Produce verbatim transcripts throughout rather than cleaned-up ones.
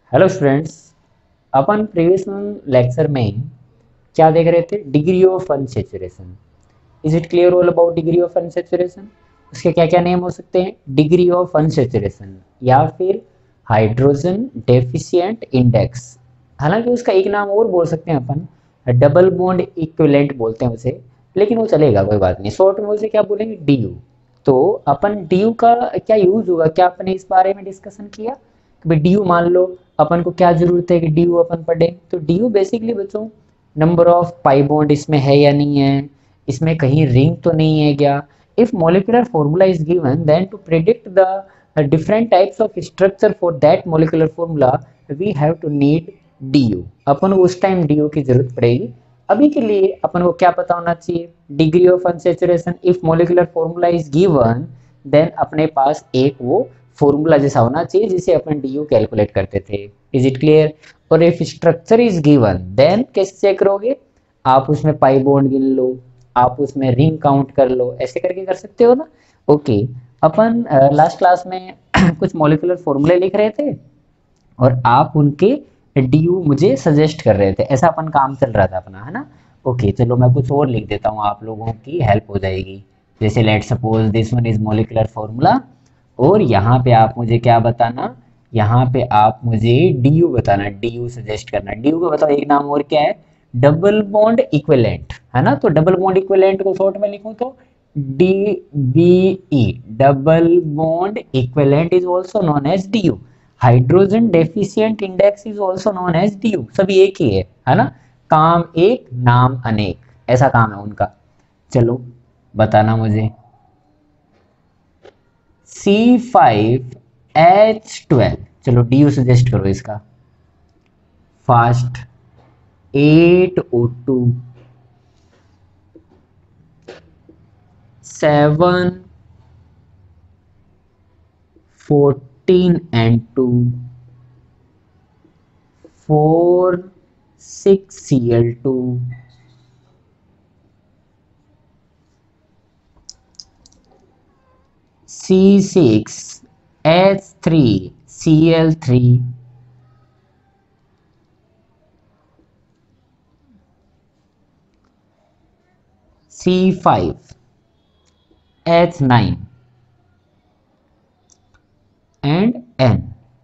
Hello students, अपन previous lecture में क्या देख रहे थे? Degree of unsaturation. Is it clear all about degree of unsaturation? उसके क्या क्या नेम हो सकते हैं? डिग्री ऑफ अनसैचुरेशन या फिर हाइड्रोजन डेफिशिएंट इंडेक्स। हालांकि उसका एक नाम और बोल सकते हैं अपन, डबल बॉन्ड इक्विवेलेंट बोलते हैं उसे, लेकिन वो चलेगा, कोई बात नहीं। शॉर्ट में उसे क्या बोलेंगे? D U. तो अपन डी यू का क्या यूज होगा, क्या आपने इस बारे में डिस्कशन किया कि भाई डी यू मान लो अपन को क्या जरूरत है कि डी यू अपन पढ़े? तो डी यू बेसिकली बच्चों नंबर ऑफ पाई बॉन्ड इसमें है या नहीं है, इसमें कहीं रिंग तो नहीं है क्या। If molecular formula is given then to predict the different types of structure for that molecular formula we have to need D U. अपन को उस टाइम डी यू की जरूरत पड़ेगी। अभी के लिए अपन को क्या पता होना चाहिए? Degree of unsaturation. If molecular formula is given then अपने पास एक वो फॉर्मूला जैसा होना चाहिए जिसे अपन डी यू कैलकुलेट करते थे। Is it clear? और if structure is given then कैसे चेक करोगे? आप उसमें पाई बॉन्ड गिन लो, आप उसमें रिंग काउंट कर लो, ऐसे करके कर सकते हो ना। ओके, अपन लास्ट क्लास में कुछ मॉलिक्यूलर फॉर्मूले लिख रहे थे और आप उनके डी यू मुझे सजेस्ट कर रहे थे, ऐसा अपन काम चल रहा था अपना, है ना। ओके, चलो मैं कुछ और लिख देता हूँ, आप लोगों की हेल्प हो जाएगी। जैसे let suppose this one is molecular formula, और यहाँ पे आप मुझे क्या बताना? यहाँ पे आप मुझे डी यू बताना, डी यू सजेस्ट करना। डी यू का बताओ एक नाम और क्या है? डबल बॉन्ड इक्विवेलेंट, है ना। तो डबल बॉन्ड इक्विवेलेंट को शॉर्ट में लिखूं तो D B E, double bond equivalent is also known as D U. Hydrogen deficient index is also known as D U. सब एक ही है, है ना। काम एक नाम अनेक, ऐसा काम है उनका। चलो बताना मुझे। सी फाइव एच ट्वेल्व, चलो डी यू सजेस्ट करो इसका। Fast eight O two, seven fourteen and two, four six C L two, C six H three C L three, C five H nine and N.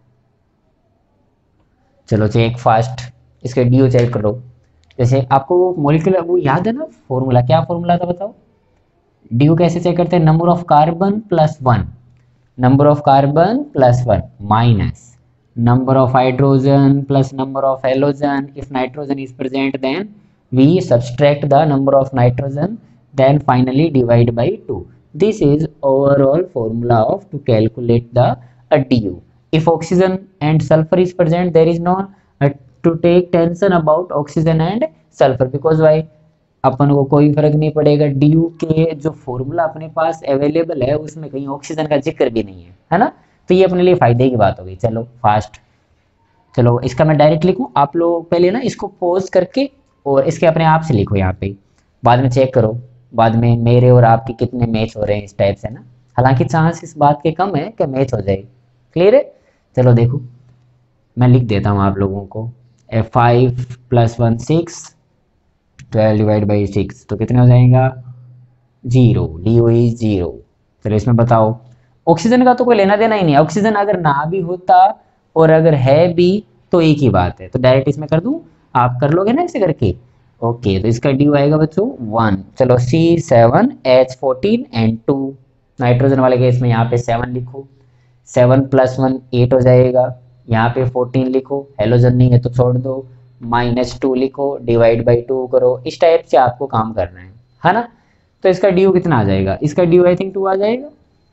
चलो check fast, इसके D U check करो। जैसे आपको वो molecular वो याद है ना फॉर्मूला? क्या फॉर्मूला था बताओ? डी यू कैसे चेक करते हैं? Number of carbon plus one, number of carbon plus one minus number of hydrogen plus number of halogen. If nitrogen is present, then we subtract the number of nitrogen, then finally divide by two. This is overall formula of to calculate the uh, D U. If oxygen and sulfur is present, there is no uh, to take tension about oxygen and sulfur, because why? अपन को कोई फर्क नहीं पड़ेगा। D you के जो formula अपने पास available है उसमें कहीं ऑक्सीजन का जिक्र भी नहीं है, है ना। तो ये अपने लिए फायदे की बात हो गई। चलो फास्ट, चलो इसका मैं डायरेक्ट लिखूं, आप लोग पहले ना इसको पॉज करके और इसके अपने आप से लिखो यहाँ पे, बाद में चेक करो बाद में मेरे और आपके कितने मैच हो रहे हैं इस टाइप से ना। हालांकि चांस इस बात के कम है कि मैच हो जाए। क्लियर है? चलो देखो मैं लिख देता हूँ आप लोगों को। F five plus one six, twelve divide by six, तो कितने हो जाएगा? Zero. D O is zero. चलो इसमें बताओ, ऑक्सीजन का तो कोई लेना देना ही नहीं है। ऑक्सीजन अगर ना भी होता और अगर है भी तो एक ही बात है, तो डायरेक्ट इसमें कर दूं, आप कर लोगे ना ऐसे करके। ओके, तो इसका डी आएगा बच्चों वन। चलो C seven H fourteen and two, nitrogen वाले केस में यहाँ पे सेवन लिखो, सेवन प्लस वन एट हो जाएगा। यहाँ पे फोर्टीन लिखो, हेलोजन नहीं है तो छोड़ दो, माइनस टू लिखो, डिवाइड बाई टू करो। इस टाइप से आपको काम करना है, है ना। तो इसका डी कितना आ जाएगा? इसका डी आई थिंक टू आ जाएगा।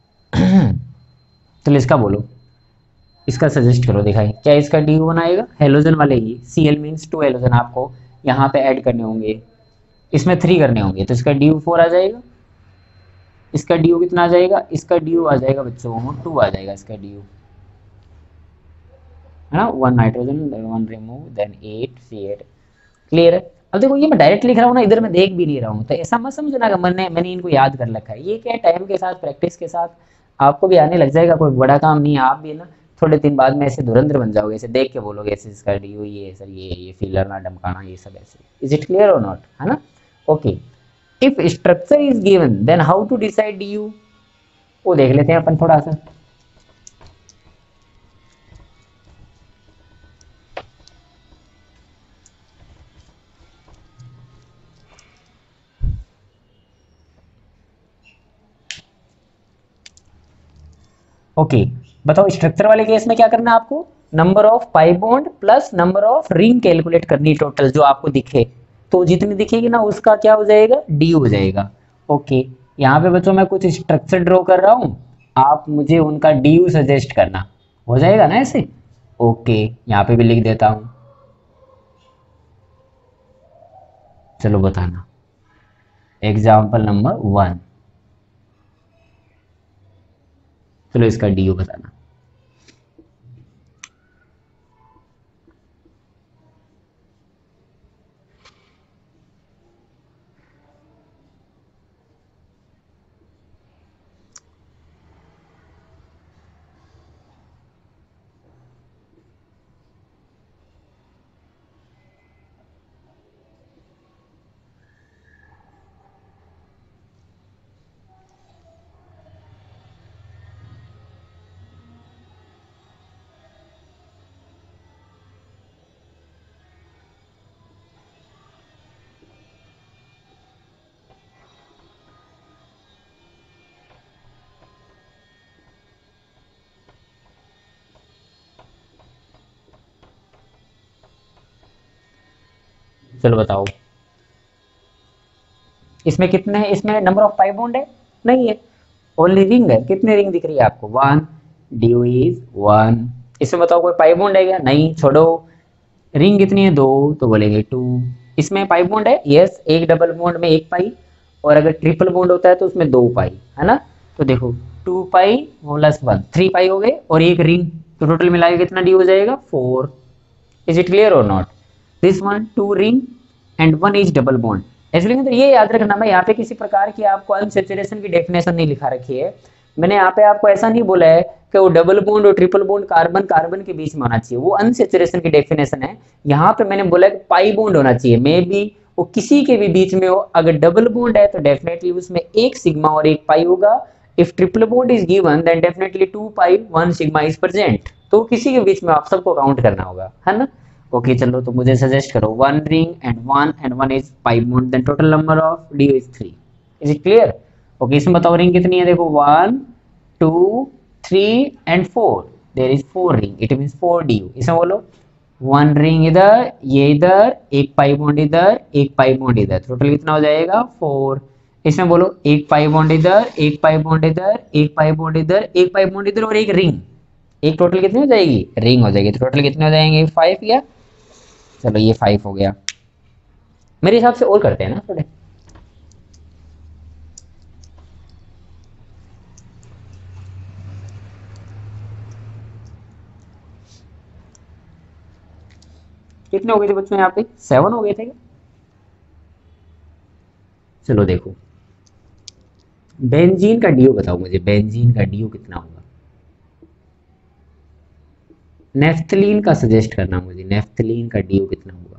चलो इसका बोलो, इसका सजेस्ट करो, दिखाई क्या इसका डी वन आएगा? हेलोजन वाले ही, C L means two halogen आपको यहाँ पे ऐड करने होंगे, इसमें थ्री करने होंगे, तो इसका डी फोर आ जाएगा। इसका डी कितना आ जाएगा? इसका डी आ जाएगा बच्चों टू आ जाएगा इसका डी, है ना। One nitrogen one remove then eight C eight. Clear है? अब देखो ये मैं डायरेक्ट लिख रहा हूँ ना, इधर मैं देख भी नहीं रहा हूँ, तो ऐसा मत समझना कि मैंने मैंने इनको याद कर रखा है। ये क्या है, टाइम के साथ प्रैक्टिस के साथ आपको भी आने लग जाएगा, कोई बड़ा काम नहीं है। आप भी ना थोड़े दिन बाद में ऐसे धुरंधर बन जाओगे, ऐसे देख के बोलोगे ऐसे इसका डी यू ये सर ये ये फिलरना डमकाना ये सब ऐसे। Is it clear or not, है ना? Okay, if structure is given then how to decide D U, वो देख लेते हैं अपन थोड़ा सा। ओके okay, बताओ स्ट्रक्चर वाले केस में क्या करना है आपको, number of pi bond plus number of ring calculate करनी टोटल जो आपको दिखे, तो जितनी दिखेगी ना उसका क्या हो जाएगा, डी हो जाएगा। ओके okay, यहाँ पे बच्चों मैं कुछ स्ट्रक्चर ड्रॉ कर रहा हूँ, आप मुझे उनका डी यू सजेस्ट करना, हो जाएगा ना ऐसे। ओके okay, यहाँ पे भी लिख देता हूँ, चलो बताना। एग्जाम्पल नंबर वन, चलो इसका डी यू बताना। चलो बताओ इसमें कितने हैं, इसमें नंबर ऑफ पाई बॉन्ड है नहीं है, ओनली रिंग है। कितने रिंग दिख रही है आपको, वन, ड्यू इज वन। इसमें बताओ कोई पाई बॉन्ड है क्या, नहीं, छोड़ो। रिंग कितनी है, दो, तो बोलेंगे टू। इसमें पाई बॉन्ड है, यस, एक डबल बॉन्ड में एक पाई, और अगर ट्रिपल बॉन्ड होता है तो उसमें दो पाई, है ना? तो देखो two pi plus one, three pi हो गए, और एक रिंग, तो टोटल मिला के कितना डी हो जाएगा, four. Is it clear or not? This one two ring and one is double bond. Actually तो ये याद रखना, मैं यहाँ पे किसी प्रकार की आपको अनसैचुरेशन की डेफिनेशन नहीं लिखा रखी है। मैंने यहाँ पे आपको ऐसा नहीं बोला है कि वो डबल बॉन्ड और ट्रिपल बॉन्ड कार्बन कार्बन के बीच में होना चाहिए, वो अनसैचुरेशन की डेफिनेशन है। यहाँ पे मैंने बोला है कि पाई बॉन्ड होना चाहिए, मे बी वो किसी के भी बीच में हो। अगर डबल बॉन्ड है तो डेफिनेटली उसमें एक सिग्मा और एक पाई होगा। If triple bond is given then definitely two pi one sigma is present, तो किसी के बीच में आप सबको काउंट करना होगा, है ना? ओके okay, चलो तो मुझे सजेस्ट करो, one ring and one and one is pi bond, then total number of D is three. Is it clear? Okay, इसमें बताओ रिंग कितनी है, देखो one two three and four, there is four ring, it means four D U. इसमें बोलो one ring इधर, ये इधर, एक पाई बॉन्ड इधर, एक पाई बॉन्ड इधर, टोटल कितना हो जाएगा, फोर। इसमें बोलो एक पाई बॉन्ड इधर, एक पाई बॉन्ड इधर, एक पाई बॉन्ड इधर, एक पाई बॉन्ड इधर और एक रिंग, एक टोटल कितनी हो जाएगी, रिंग हो जाएगी। तो टोटल कितने हो जाएंगे, फाइव या, चलो ये फाइव हो गया। मेरे हिसाब से और करते हैं ना थोड़े। कितने हो गए थे बच्चों, यहाँ पे सेवन हो गए थे। चलो देखो, बेंजीन का डीओ बताओ मुझे, बेंजीन का डीओ कितना होगा। नेफ्थलीन का सजेस्ट करना मुझे, नेफ्थलीन का डीओ कितना होगा।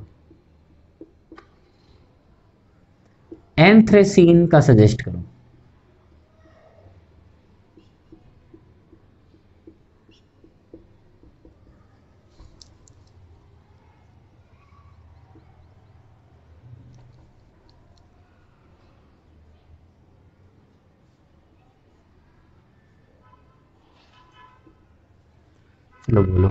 एंथ्रेसीन का सजेस्ट करो। चलो बोलो।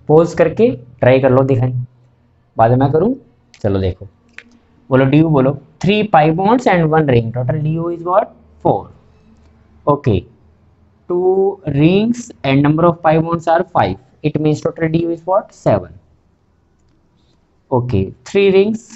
पोज करके ट्राई कर लो, दिखाएं, बाद में मैं करूँ। चलो देखो, बोलो डी यू, बोलो three pi bonds and one ring, total D U is what, four. Okay, two rings and number of pi bonds are five, it means total du is what, seven. Okay, three rings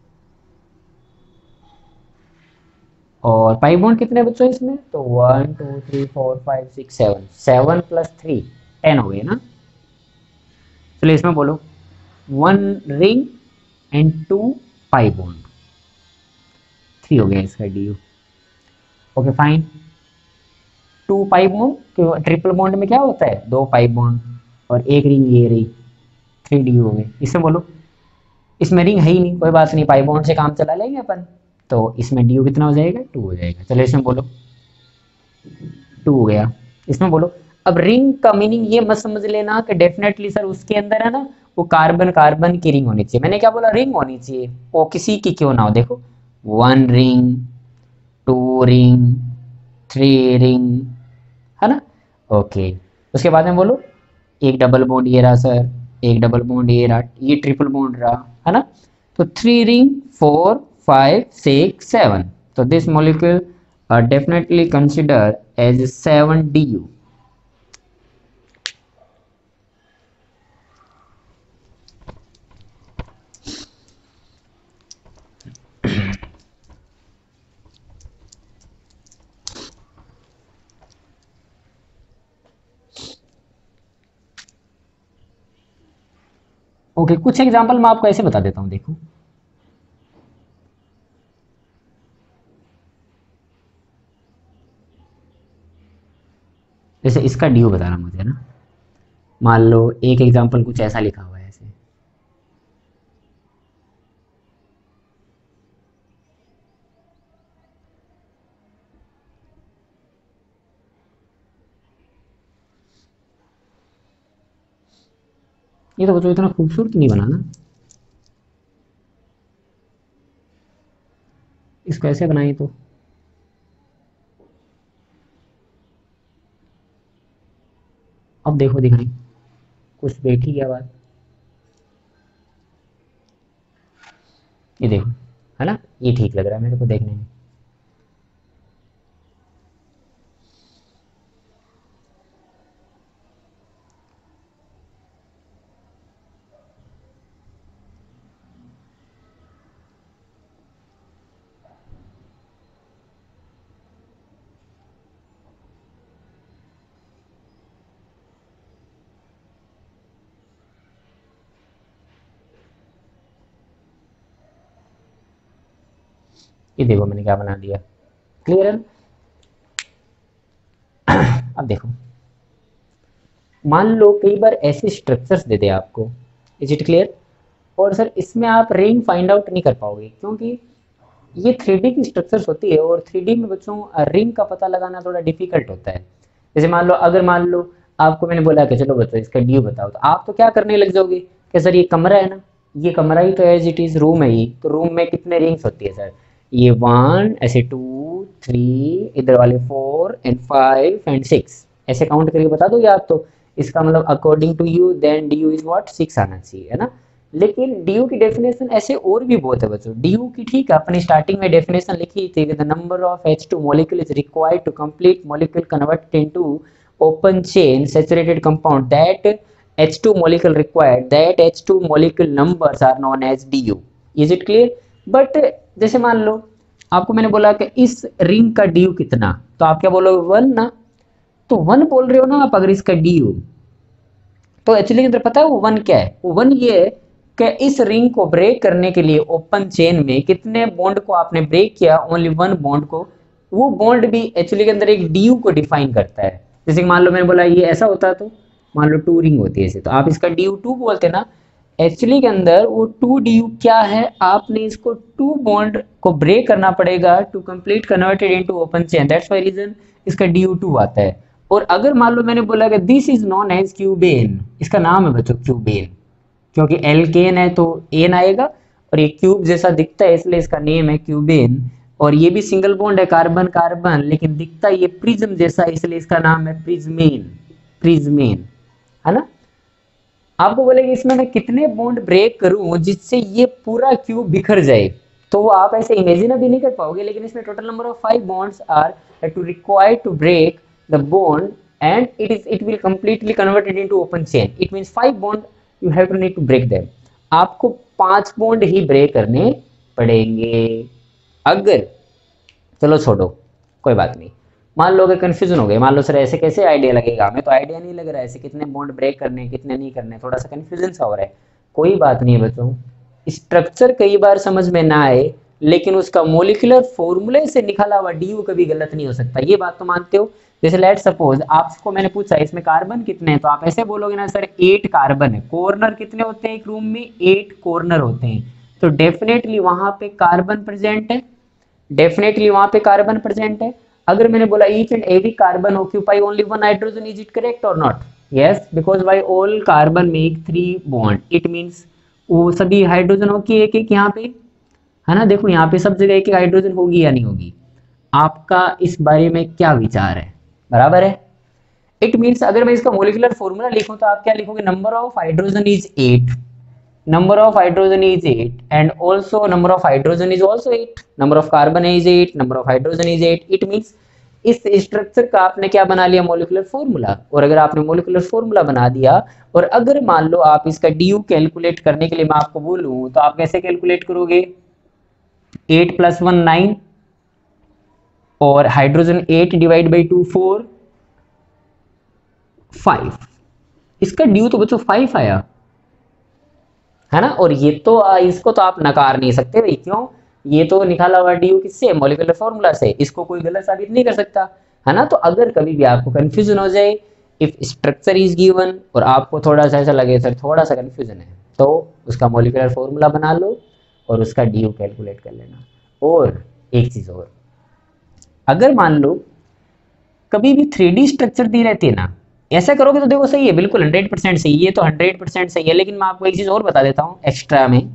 और pi bond कितने बच्चों इसमें, तो one two three four five six seven, seven plus three ten हो गए ना। चलिए इसमें बोलो one ring and two pi bond, three हो गया इसका D U. Okay fine, two pi bond, triple bond में क्या होता है, दो पाई बॉन्ड और एक रिंग ये रही, थ्री डी हो गए। इसमें बोलो, इसमें रिंग है ही नहीं, कोई बात नहीं, पाई बॉन्ड से काम चला लेंगे अपन, तो इसमें डी यू कितना हो जाएगा, टू हो जाएगा। चलो इसमें बोलो टू हो गया। इसमें बोलो, अब रिंग का मीनिंग ये मत समझ लेना कि डेफिनेटली सर उसके अंदर है ना वो कार्बन कार्बन की रिंग होनी चाहिए, मैंने क्या बोला, रिंग होनी चाहिए, वो किसी की क्यों ना हो। देखो one ring, two ring, three ring, है ना। ओके, उसके बाद में बोलो एक डबल बॉन्ड ये रहा सर, एक डबल बॉन्ड ये रहा, ये ट्रिपल बॉन्ड रहा, है ना। तो three ring, four, five, six, seven, तो this molecule are definitely consider as seven D U. Okay okay, कुछ एग्जांपल मैं आपको ऐसे बता देता हूं, देखो जैसे इसका डी यू बताना मुझे ना, मान लो एक एग्जांपल कुछ ऐसा लिखा हुआ है ऐसे, ये तो बच्चों इतना खूबसूरत नहीं बना ना, इसको ऐसे बनाए तो अब देखो दिखाई कुछ बैठी गया बात, ये देखो, है ना, ये ठीक लग रहा है मेरे को देखने में। ये देखो मैंने क्या बना दिया, क्लियर है। अब देखो, मान लो कई बार ऐसे स्ट्रक्चर्स दे दे आपको, इज इट क्लियर, और सर इसमें आप रिंग फाइंड आउट नहीं कर पाओगे क्योंकि ये थ्री डी की स्ट्रक्चर्स होती है और थ्री डी में बच्चों रिंग का पता लगाना थोड़ा डिफिकल्ट होता है। जैसे मान लो, अगर मान लो आपको मैंने बोला कि चलो बच्चों इसका ड्यू बताओ, तो आप तो क्या करने लग जाओगे कि सर ये कमरा है ना, ये कमरा ही तो एज इट इज रूम है ये, तो रूम में कितने रिंग्स होती है सर, ये वन, ऐसे टू, थ्री, इधर वाले four and five and six, ऐसे काउंट करके बता दो आप, तो इसका मतलब according to you then D U is what, six आना चाहिए, है ना। लेकिन डी यू की डेफिनेशन ऐसे और भी बहुत है बच्चों, डी यू की ठीक है अपनी स्टार्टिंग में डेफिनेशन लिखी थी कि the number of H two molecule is required to complete molecule convert into open chain saturated compound, that H two molecule required, that H two molecule numbers are known as D U, is it clear। but जैसे मान लो आपको मैंने बोला कि इस ring का D U कितना, तो आप क्या बोलोगे, वन ना, तो वन बोल रहे हो ना आप अगर इसका डी यू, तो एक्चुअली अंदर पता है वो वन क्या है, वो वन ये है कि इस रिंग को ब्रेक करने के लिए ओपन चेन में कितने बॉन्ड को आपने ब्रेक किया, ओनली वन बॉन्ड को, वो बॉन्ड भी एक्चुअली के अंदर एक डी यू को डिफाइन करता है। जैसे कि मान लो मैंने बोला ये ऐसा होता है, तो मान लो टू रिंग होती है ऐसे, तो आप इसका डी यू टू बोलते ना, एक्चुअली के अंदर वो टू डी यू क्या है, आपने इसको टू बॉन्ड को ब्रेक करना पड़ेगा to complete converted into open chain, that's why reason इसका डी यू टू आता है। और अगर मान लो मैंने बोला कि this is known as cubane, इसका नाम है बच्चों क्यूबेन, क्योंकि एल्केन है तो एन आएगा और ये क्यूब जैसा दिखता है इसलिए इसका नेम है क्यूबेन, और ये भी सिंगल बॉन्ड है कार्बन कार्बन, लेकिन दिखता ये प्रिज्म जैसा इसलिए इसका नाम है प्रिज्मेन, प्रिज्मेन, है ना। आपको बोलेगा इसमें मैं कितने बॉन्ड ब्रेक करूं जिससे ये पूरा क्यूब बिखर जाए, तो आप ऐसे इमेजिन अभी नहीं कर पाओगे, लेकिन इसमें total number of five bonds are to required to break the bond and it is it will completely converted into open chain. It means five bond you have to need to break them. आपको पांच bond ही break करने पड़ेंगे। अगर, चलो छोड़ो कोई बात नहीं, मान लो कि कंफ्यूजन हो गए, मान लो सर ऐसे कैसे आइडिया लगेगा, हमें तो आइडिया नहीं लग रहा है ऐसे कितने बॉन्ड ब्रेक करने कितने नहीं करने, थोड़ा सा कंफ्यूजन सा हो रहा है। कोई बात नहीं है बच्चों, स्ट्रक्चर कई बार समझ में ना आए, लेकिन उसका मोलिकुलर फॉर्मूले से निकाला हुआ डी यू कभी गलत नहीं हो सकता, ये बात तो मानते हो। जैसे लेट सपोज आपको मैंने पूछा इसमें कार्बन कितने हैं, तो आप ऐसे बोलोगे ना सर एट कार्बन है। कॉर्नर कितने होते हैं एक रूम में, एट कॉर्नर होते हैं, तो डेफिनेटली वहां पे कार्बन प्रेजेंट है, डेफिनेटली वहां पे कार्बन प्रेजेंट है। अगर मैंने बोला each and every carbon occupy only one hydrogen, is it correct or not? Yes, because by all carbon make three bond, it means वो सभी हाइड्रोजन होगी एक एक यहाँ पे, है ना। देखो यहाँ पे सब जगह एक एक हाइड्रोजन होगी या नहीं होगी, आपका इस बारे में क्या विचार है? बराबर है। इट मींस अगर मैं इसका मोलिकुलर फॉर्मूला लिखूं तो आप क्या लिखोगे, number of hydrogen is eight, number of hydrogen is eight and also number of hydrogen is also eight, number of carbon is eight, number of hydrogen is eight। it means इस structure का आपने क्या बना लिया, molecular formula. और अगर आपने molecular formula बना दिया, और अगर मान लो आप इसका डी यू कैलकुलेट करने के लिए मैं आपको बोलूं, तो आप कैसे कैलकुलेट करोगे, एट प्लस वन नाइन, और hydrogen eight divide by two four, five. इसका डी यू तो बच्चों फाइव आया, है ना। और ये तो इसको तो आप नकार नहीं सकते भाई, क्यों, ये तो निकाला हुआ डी यू किससे, मोलिकुलर फॉर्मूला से, इसको कोई गलत साबित नहीं कर सकता, है ना। तो अगर कभी भी आपको कंफ्यूजन हो जाए, इफ स्ट्रक्चर इज गिवन और आपको थोड़ा सा ऐसा लगे सर थोड़ा सा कंफ्यूजन है, तो उसका मोलिकुलर फॉर्मूला बना लो और उसका डी यू कैलकुलेट कर लेना। और एक चीज और, अगर मान लो कभी भी थ्री डी स्ट्रक्चर दी रहती है ना, ऐसा करोगे तो देखो सही है, बिल्कुल हंड्रेड परसेंट सही, ये तो हंड्रेड परसेंट सही है। लेकिन मैं आपको एक चीज और बता देता हूं एक्स्ट्रा में,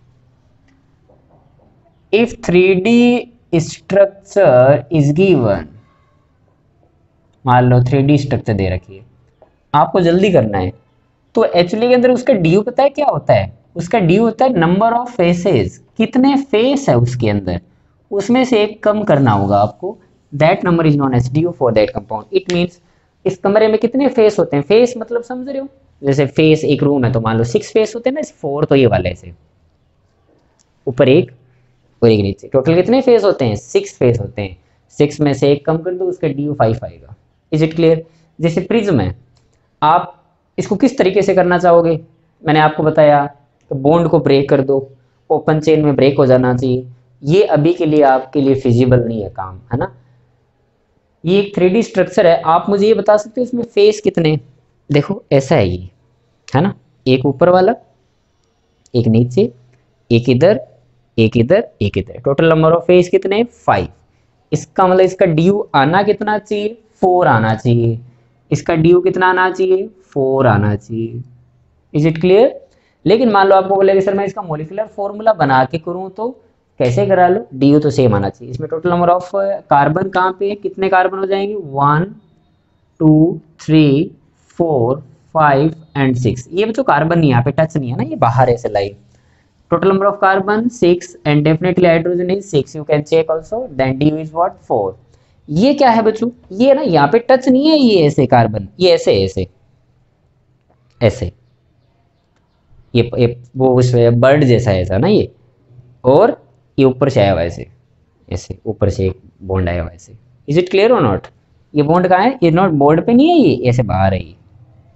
if three D structure is given, मान लो थ्री डी स्ट्रक्चर दे रखी है, आपको जल्दी करना है, तो एक्चुअली के अंदर उसका डी यू पता है क्या होता है, उसका डी यू होता है नंबर ऑफ फेसेस, कितने फेस है उसके अंदर, उसमें से एक कम करना होगा आपको, that number is known as D U for that compound. It means इस कमरे में कितने फेस होते हैं, फेस मतलब समझ रहे हो, जैसे फेस एक रूम है तो मान लो सिक्स फेस होते हैं ना, फोर तो ये वाले ऐसे ऊपर एक और एक नीचे, टोटल कितने फेस होते हैं, सिक्स फेस होते हैं। सिक्स में से एक कम कर दो, उसका डी यू फाइव आएगा। Is it clear? जैसे प्रिज्म है, आप इसको किस तरीके से करना चाहोगे, मैंने आपको बताया तो बॉन्ड को ब्रेक कर दो, ओपन चेन में ब्रेक हो जाना चाहिए, ये अभी के लिए आपके लिए फिजिबल नहीं है काम, है ना। ये एक थ्री डी स्ट्रक्चर है, आप मुझे ये बता सकते हो इसमें फेस कितने, देखो ऐसा है ये, है ना, एक ऊपर वाला, एक नीचे, एक इधर, एक इधर, एक इधर, टोटल नंबर ऑफ फेस कितने, फाइव। इसका मतलब इसका डी यू आना कितना चाहिए, फोर आना चाहिए। इसका डी यू कितना आना चाहिए, फोर आना चाहिए। Is it clear? लेकिन मान लो आपको बोलेगा सर मैं इसका मोलिकुलर फॉर्मूला बना के करूं, तो कैसे करा लो, डी यू तो सेम आना चाहिए। इसमें टोटल नंबर ऑफ कार्बन कहाँ पे है, कितने कार्बन हो जाएंगे, one two three four five and six. ये बच्चों कार्बन नहीं, यहाँ पे टच नहीं है ना, ये बाहर है line. Total number of carbon six and definitely hydrogen is six, you can check also, then D U is what, four. ये क्या है बच्चों, ये ना यहाँ पे टच नहीं है, ये ऐसे कार्बन, ये ऐसे ऐसे ऐसे, ये, ये वो उस बर्ड जैसा ऐसा ना ये, और ये ऊपर से आया हुआ ऐसे, ऐसे ऊपर से एक बॉन्ड आया हुआ ऐसे। Is it clear or not? ये बॉन्ड कहाँ है, ये नॉट बोर्ड पे नहीं है, ये ऐसे बाहर है, ये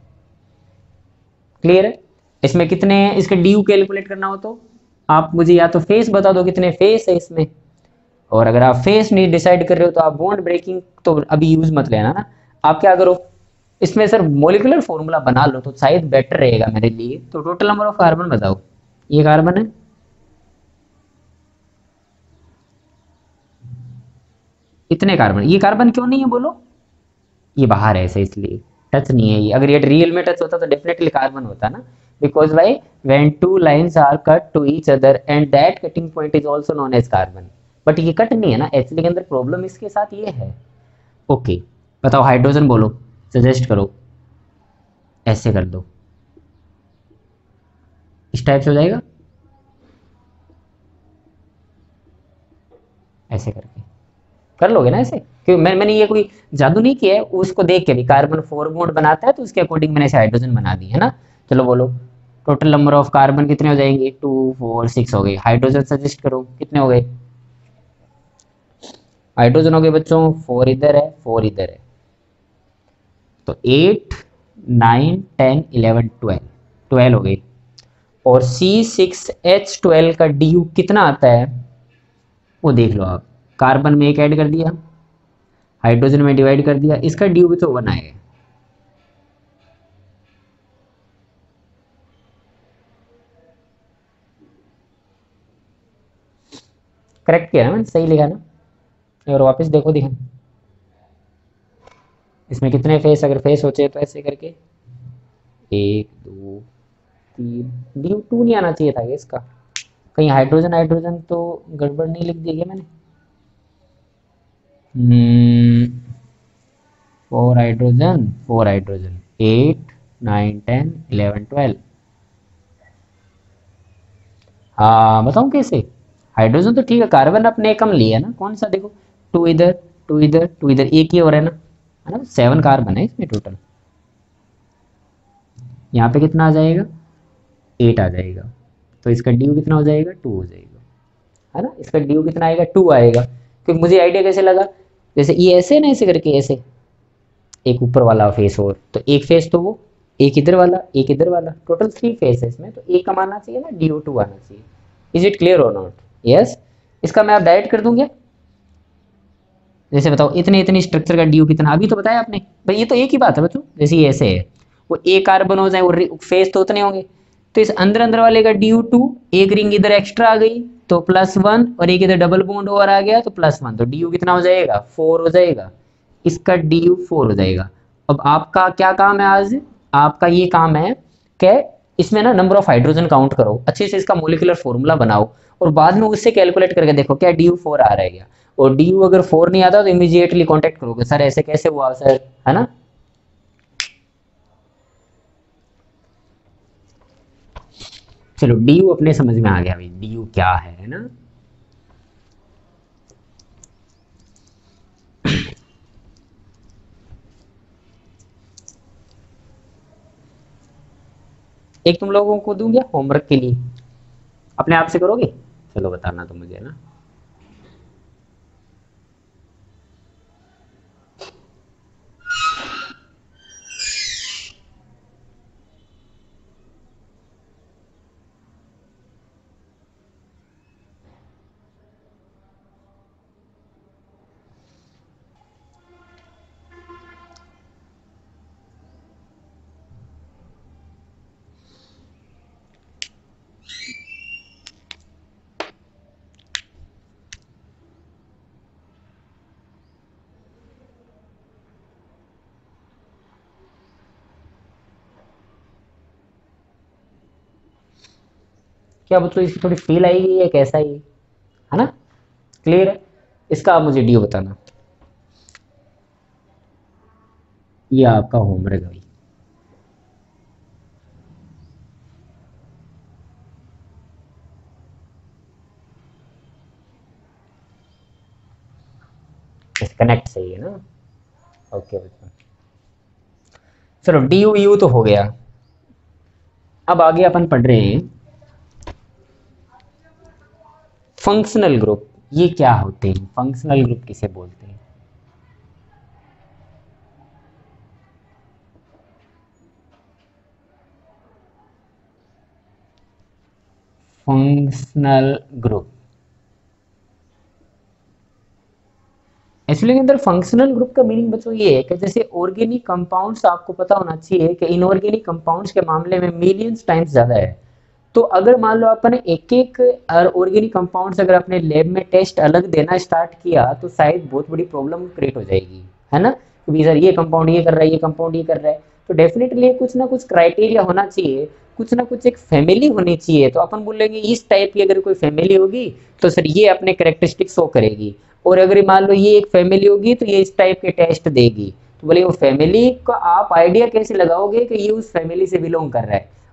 क्लियर है। इसमें कितने हैं, इसका डी यू कैलकुलेट करना हो तो आप मुझे या तो फेस बता दो कितने फेस है इसमें, और अगर आप फेस नहीं डिसाइड कर रहे हो तो आप बॉन्ड ब्रेकिंग तो अभी यूज मत लेना ना। आप क्या करो, इसमें सर मोलिकुलर फॉर्मूला बना लो तो शायद बेटर रहेगा मेरे लिए। तो टोटल नंबर ऑफ कार्बन बताओ, ये कार्बन है, इतने कार्बन, ये कार्बन क्यों नहीं है बोलो, ये बाहर है ऐसे इसलिए टच नहीं है ये। अगर ये रियल में टच होता तो डेफिनेटली कार्बन होता ना, because why when two lines are cut to each other and that cutting point is also known as carbon. But ये कट नहीं है ना एक्चुअली, के अंदर प्रॉब्लम इसके साथ ये है। ओके बताओ हाइड्रोजन बोलो, सजेस्ट करो, ऐसे कर दो, इस टाइप से हो जाएगा, ऐसे करके कर लोगे ना ऐसे, क्योंकि मैं मैंने ये कोई जादू नहीं किया है, उसको देख के भी कार्बन फोर बॉन्ड बनाता है तो उसके अकॉर्डिंग मैंने ऐसे हाइड्रोजन बना दी है ना। चलो बोलो, टोटल नंबर ऑफ कार्बन कितने हो जाएंगे, टू फोर सिक्स हो गए। हाइड्रोजन सजेस्ट करो कितने हो गए, हाइड्रोजन हो गए बच्चों, फोर इधर है फोर इधर है, तो eight nine ten eleven twelve, twelve हो गई। और सी सिक्स एच ट्वेल्व का डी यू कितना आता है वो देख लो आप, कार्बन में एक ऐड कर दिया, हाइड्रोजन में डिवाइड कर दिया, इसका डी यू भी तो वन आएगा। करेक्ट किया ना मैंने, सही लिखा ना। और वापस देखो दिखा, इसमें कितने फेस, अगर फेस होते तो ऐसे करके एक दो तीन, डी यू टू नहीं आना चाहिए था इसका, कहीं हाइड्रोजन हाइड्रोजन तो गड़बड़ नहीं लिख दी है मैंने। Four hydrogen four hydrogen, eight nine ten eleven twelve. हाँ बताऊँ कैसे, हाइड्रोजन तो ठीक है, कार्बन अपने कम लिया ना, कौन सा देखो, टू इधर टू इधर टू इधर, एक ही हो रहा है ना, है ना, सेवन कार्बन है इसमें टोटल। यहाँ पे कितना आ जाएगा, एट आ जाएगा, तो इसका डी यू कितना हो जाएगा, टू हो जाएगा, है ना। इसका डी यू कितना आएगा, टू आएगा। क्योंकि मुझे आइडिया कैसे लगा, जैसे ये ऐसे ना, ऐसे करके ऐसे, एक ऊपर वाला फेस और, तो एक फेस तो वो, एक इधर वाला एक इधर वाला, टोटल थ्री फेस है इसमें, तो एक कम आना चाहिए ना, डी यू टू आना चाहिए। Is it clear or not, yes. इसका मैं आप डायरेक्ट कर दूंगा, जैसे बताओ इतने इतने स्ट्रक्चर का डी यू कितना, अभी तो बताया आपने भाई, ये तो एक ही बात है बच्चों, जैसे ये ऐसे है, वो एक कार्बन हो जाए वो फेस तो उतने होंगे, तो इस अंदर अंदर वाले का डी यू टू, एक रिंग इधर एक्स्ट्रा आ गई तो प्लस वन, और एक इधर डबल बॉन्ड और आ गया तो प्लस वन, तो डी यू कितना हो जाएगा, फोर हो जाएगा, इसका डी यू फोर हो जाएगा। अब आपका क्या काम है आज, आपका ये काम है कि इसमें ना नंबर ऑफ हाइड्रोजन काउंट करो, अच्छे से इसका मोलिकुलर फॉर्मूला बनाओ, और बाद में उससे कैलकुलेट करके देखो क्या डी यू फोर आ रहा है क्या। और डी यू अगर फोर नहीं आता तो इमीडिएटली कांटेक्ट करोगे, सर ऐसे कैसे हुआ सर, है ना। चलो डी यू अपने समझ में आ गया भाई, डी यू क्या है ना। एक तुम लोगों को दूंगा होमवर्क के लिए, अपने आप से करोगे, चलो बताना तो मुझे ना। क्या बच्चों इसकी थोड़ी फील आएगी या कैसा ही है ना, क्लियर है। इसका आप मुझे डी यू बताना, ये आपका होमवर्क है भाई। कनेक्ट सही है ना, ओके बच्चों। चलो डी यू यू तो हो गया, अब आगे अपन पढ़ रहे हैं फंक्शनल ग्रुप। ये क्या होते हैं, फंक्शनल ग्रुप किसे बोलते हैं। फंक्शनल ग्रुप, एक्चुअली के अंदर फंक्शनल ग्रुप का मीनिंग बच्चों ये है कि जैसे ऑर्गेनिक कंपाउंड्स, आपको पता होना चाहिए कि इनऑर्गेनिक कंपाउंड्स के मामले में मिलियंस टाइम्स ज्यादा है। तो अगर मान लो अपन एक एक ऑर्गेनिक कंपाउंड्स अगर अपने लैब में टेस्ट अलग देना स्टार्ट किया तो शायद बहुत बड़ी प्रॉब्लम क्रिएट हो जाएगी, है ना। क्योंकि सर ये कंपाउंड ये कर रहा है, ये कंपाउंड ये कर रहा है, तो डेफिनेटली कुछ ना कुछ क्राइटेरिया होना चाहिए, कुछ ना कुछ एक फैमिली होनी चाहिए। तो अपन बोलेंगे इस टाइप की अगर कोई फैमिली होगी तो सर ये अपने कैरेक्टरिस्टिक शो करेगी, और अगर मान लो ये एक फैमिली होगी तो ये इस टाइप के टेस्ट देगी। तो बोले वो फैमिली का आप आइडिया कैसे लगाओगे कि ये उस फैमिली से बिलोंग कर रहा है,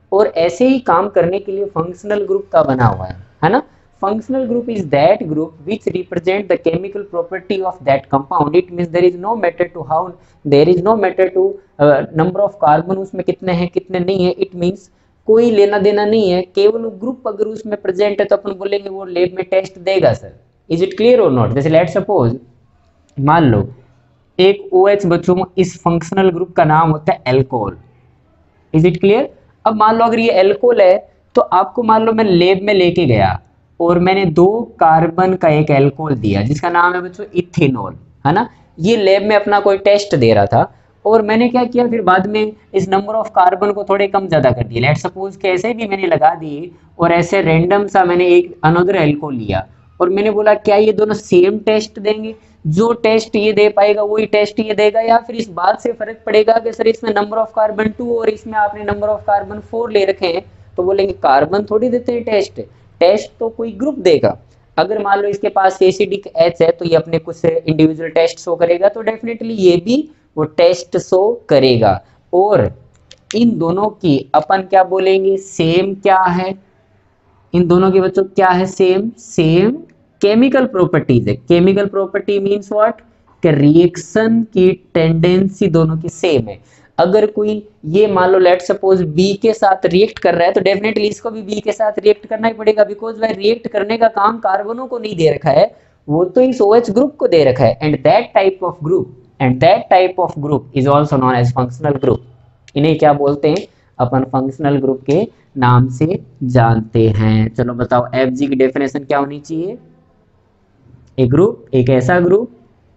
और ऐसे ही काम करने के लिए फंक्शनल ग्रुप का बना हुआ है है ना। Functional group is that group which represent the chemical property of that compound. It means there is no matter to how there is no matter to number of carbon उसमें कितने हैं कितने नहीं है। इट मींस कोई लेना देना नहीं है, केवल ग्रुप अगर उसमें प्रेजेंट है तो अपन बोलेंगे वो लैब में टेस्ट देगा sir. Is it clear or not. जैसे लेट सपोज मान लो एक OH बच्चों, इस फंक्शनल ग्रुप का नाम होता है एल्कोहल। Is it clear. अब मान लो अगर ये एल्कोहल है तो आपको मान लो मैं लैब में लेके गया और मैंने दो कार्बन का एक एल्कोहल दिया जिसका नाम है बच्चों इथेनॉल, है ना। ये लैब में अपना कोई टेस्ट दे रहा था और मैंने क्या किया फिर बाद में इस नंबर ऑफ कार्बन को थोड़े कम ज्यादा कर दिए। लेट सपोज के ऐसे भी मैंने लगा दिए और ऐसे रैंडम सा मैंने एक अनदर एल्कोहल लिया और मैंने बोला क्या ये दोनों सेम टेस्ट देंगे। जो टेस्ट ये दे पाएगा वही टेस्ट ये देगा, या फिर इस बात से फर्क पड़ेगा कि सर इसमें नंबर ऑफ कार्बन टू और इसमें आपने नंबर ऑफ कार्बन फोर ले रखे हैं तो बोलेंगे कार्बन थोड़ी देते हैं टेस्ट, टेस्ट तो कोई ग्रुप देगा। अगर मान लो इसके पास एसिडिक एच है तो ये अपने कुछ इंडिविजुअल टेस्ट शो करेगा, तो डेफिनेटली ये भी वो टेस्ट शो करेगा। और इन दोनों की अपन क्या बोलेंगे, सेम क्या है, इन दोनों के बच्चों क्या है, सेम सेम केमिकल प्रॉपर्टीज है। केमिकल प्रॉपर्टी मींस व्हाट, कि रिएक्शन की टेंडेंसी दोनों की सेम है। अगर कोई ये मान लो लेट सपोज बी के साथ रिएक्ट कर रहा है तो डेफिनेटली इसको भी बी के साथ रिएक्ट करना ही पड़ेगा, बिकॉज वह रिएक्ट करने का काम कार्बनों को नहीं दे रखा है, वो तो इस OH ग्रुप को दे रखा है। And that type of group and that type of group is also known as functional group. इन्हें क्या बोलते हैं, अपन फंक्शनल ग्रुप के नाम से जानते हैं। चलो बताओ एफ जी की डेफिनेशन क्या होनी चाहिए। एक ग्रुप, एक ऐसा group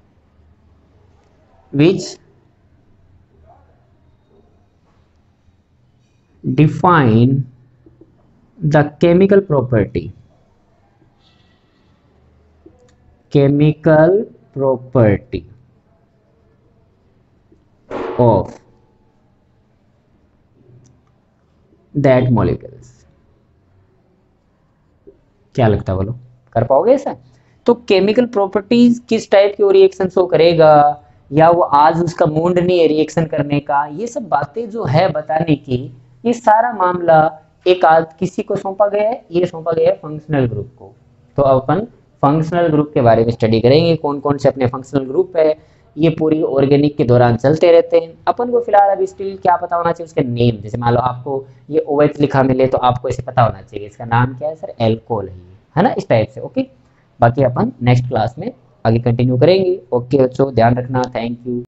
which define the chemical property chemical property of that molecules। क्या लगता है बोलो, कर पाओगे ऐसा। तो केमिकल प्रॉपर्टीज किस टाइप की रिएक्शन शो करेगा, या वो आज उसका मूड नहीं है रिएक्शन करने का, ये सब बातें जो है बताने की, ये सारा मामला एक आज किसी को सौंपा गया है, ये सौंपा गया है फंक्शनल ग्रुप को। तो अब अपन फंक्शनल ग्रुप के बारे में स्टडी करेंगे, कौन कौन से अपने फंक्शनल ग्रुप है। ये पूरी ऑर्गेनिक के दौरान चलते रहते हैं। अपन को फिलहाल अभी स्टिल क्या पता होना चाहिए, उसके नेम। जैसे मान लो आपको ये OH लिखा मिले तो आपको इसे पता होना चाहिए इसका नाम क्या है, सर एल्कोहल है, है ना, इस टाइप से। ओके, बाकी अपन नेक्स्ट क्लास में आगे कंटिन्यू करेंगे। ओके बच्चों, ध्यान रखना, थैंक यू।